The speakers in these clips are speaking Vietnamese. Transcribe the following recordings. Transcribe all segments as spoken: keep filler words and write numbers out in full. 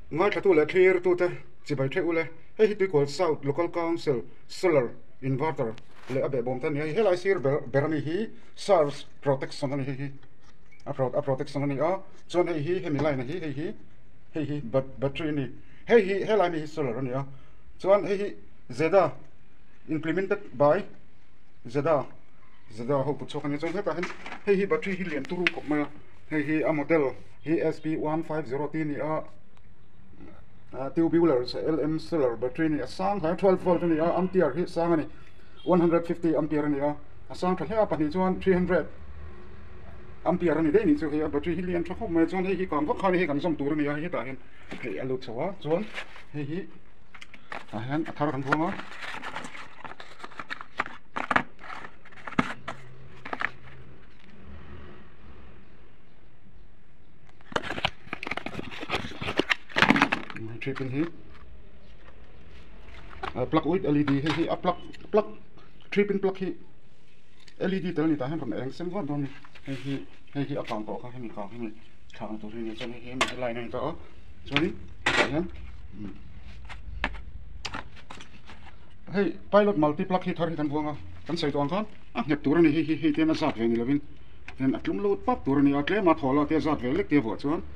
ngay thatu le clear tu te chi bai the u le hei hi Tuikual South Local Council solar inverter le abe bom tan hei helai sir berami hi SARS protection ani hi a pro a protection ani a chon hei hi hemi line hi hei hi hei hi battery ni hei hi helai mi hi solar ani a chuan hei hi zeda implemented by zeda zeda ho pu chok ani chon heta hen hei hi battery hi lian turu kop ma hei hi a model hi S P one five zero T ni a tubular L M solar battery ni a sang hai twelve volt ni a ampere hi sang ani one hundred fifty ampere ni a a sang tha hla pa ni chuan three hundred ampere ni dei ni chu hi battery hi lian tha khop mai chuan hei hi kan vak khani hi kan som tur ni a hi ta hen hei alu chawa chuan hei hi a hen a thar kan thunga three pin hi plug with L E D hi hi a plug plug three pin plug hi L E D tel ni ta hen ram eng sem wan don hei hi hei hi a kang ko kha hemi kang hemi thang tu ni chon hi mi line ni ta choni ta hen hei pilot multi plug hi thar hi kan buanga kan sei tong khan a ngep tur ni hi hi hi te na zat ve ni lovin ten atlum lo pap tur ni a tle ma thola te zat ve lek te vo chuan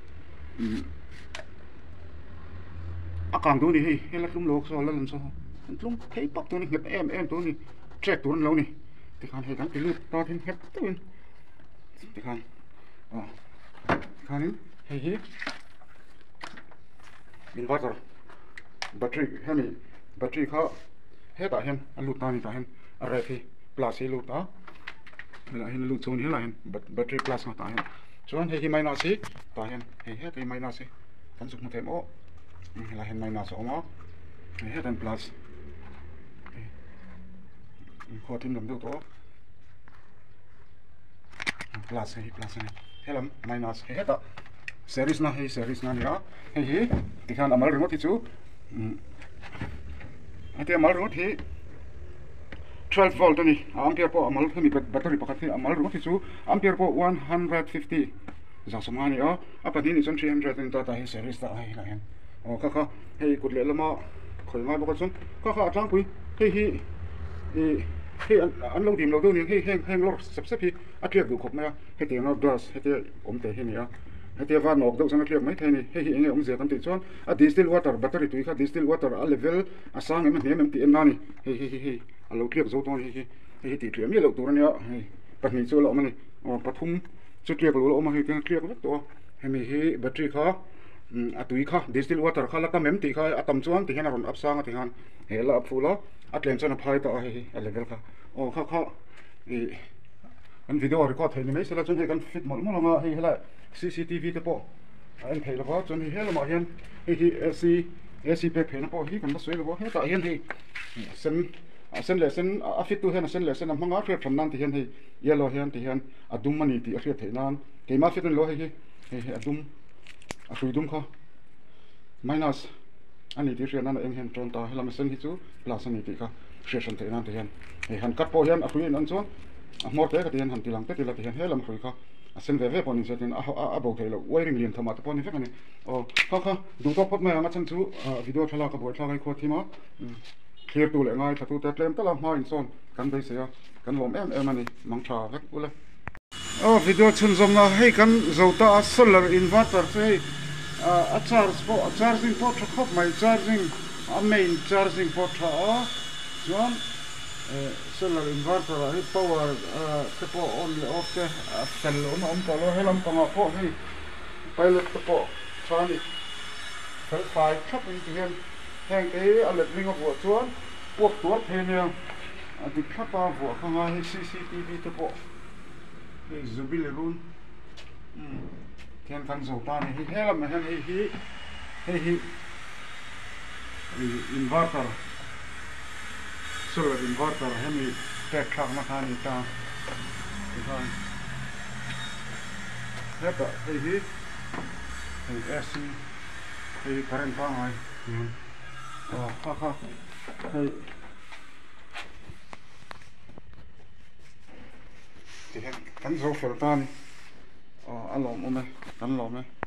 a kang tu ni hi hela tlum lo so la lan so tlum thei pak tu ni ngep em em tu ni track tur lo ni ti khan he kan pilu ta thin het tuin ti khan a khanin hei hi inverter battery hemi battery kha he ta hen a lut ta ni ta hen a re hi plus hi lut ta la hen lut chon hi la hen battery plus ma ta hen chuan hei hi minus hi ta hen hei he kai minus hi kan suk ma them o la hen minus o ma hei he tan plus kho tim dum do to plus hi plus ni helam minus he ta series na hei series na ni a hei hi ti khan amal remote hi chu ate amal remote hi twelve volt ani ampere po amal hemi battery pakhat hi amal remote hi chu ampere po one hundred fifty za somani a apa ni chon three hundred in ta ta hi series ta hi la hen o kha kha hei kut le lama khol ngai bok chon kha kha atlang pui hei hi e hei an lo dim lo do ni hei heng heng lor sep sep hi atliak du khop ma hei te no glass hei te om te hi ni a hei te va nok do sang atliak mai the ni hei hi enge om ze kan ti chon a distill water battery tui kha distill water a level a sang em hem em ti en na ni hei hei hei a lo tliak zo to ni hi hei ti tliam mi lo tur ni a hei patni chu lo ma ni o pathum chu tliak lo lo ma hei te tliak vek to hemi hi battery kha a tui kha distill water kha la ka mem ti kha atam chuan ti hian ron ap sang ti han hela ap fula atlen chana phai ta hi a level kha o kha kha e an video record thai ni mai sela chon he kan fit mol mol nga hei hela C C T V te po an thei la ba chon hi hela ma hian hi hi AC AC pe phe na po hi kan ba soi lo he ta hian hi sen sen le sen a fit tu hian sen le sen am hanga thre tham nan ti hian hi yellow hian ti hian adum mani ti a thre thei nan ke ma fit lo hi hi adum a hrui dum kha minus ani ti rian an eng hen tron ta helam sen hi chu plus ani ti kha session te nan te hian he han kat po hian a hrui an chuan a mor te ka ti hian han tilang te ti la ti hian helam hrui kha a sen ve ve pon in setin a a bo thei lo wiring lian thama te pon ni fek ani o kha kha du to pot mai anga chan chu video thala ka boi thla kai kho thima clear tu le ngai thatu te tlem tala ma in son kan dei se ya kan lom em em ani mang tha vek ule oh video chun zom na hei kan zota solar inverter sei a charge po a charging port khop mai charging a main charging port tha a chuan solar inverter hi power te po on le off te fel on on to lo helam panga po hei pilot te po chani fel fai khap in ti hian heng te a let ring of chuan puak tuat the nia a ti khapa vo khanga hi C C T V te po hei zubil run thian kan zo ta ni hi helam hen hi hi hei hi inverter solar inverter hemi te khak ma khani ta ti khan heta hei hi hei A C hei current pa ngai oh kha kha hei ti hen kan zo fel ta ni oh alom ome kan lom me